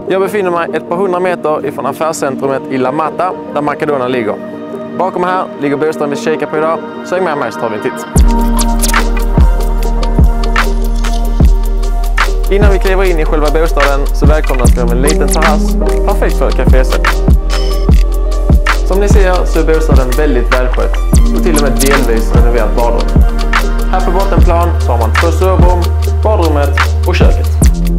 Jag befinner mig ett par hundra meter ifrån affärscentrumet i La Mata, där Macadona ligger. Bakom här ligger bostaden vi kikar på idag, så häng med mig så tar vi en titt. Innan vi kliver in i själva bostaden så välkomnas vi av en liten terrass, perfekt för kafésätt. Som ni ser så är bostaden väldigt välskött och till och med delvis renoverat badrum. Här på bottenplan så har man 2 sovrum, badrummet och köket.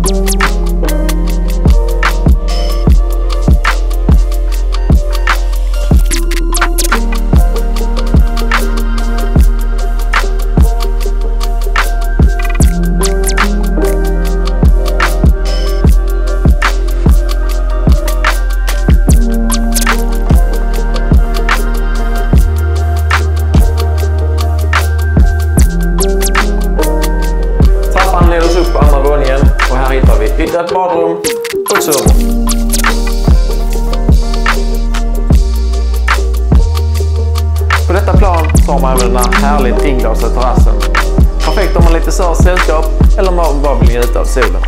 Upp på andra våningen och här hittar vi ytterligare ett badrum och ett sovrum. På detta plan så har man även den här härligt inglasade terrassen. Perfekt om man lite större sällskap eller om man bara vill njuta av solen.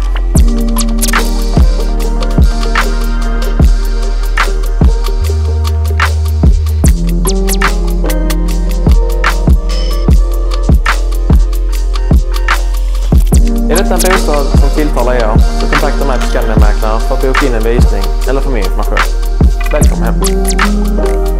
Är detta en bostad som tilltalar er så kontakta mig på Skandiamäklare för att boka in en visning eller få mer information. Välkommen hem!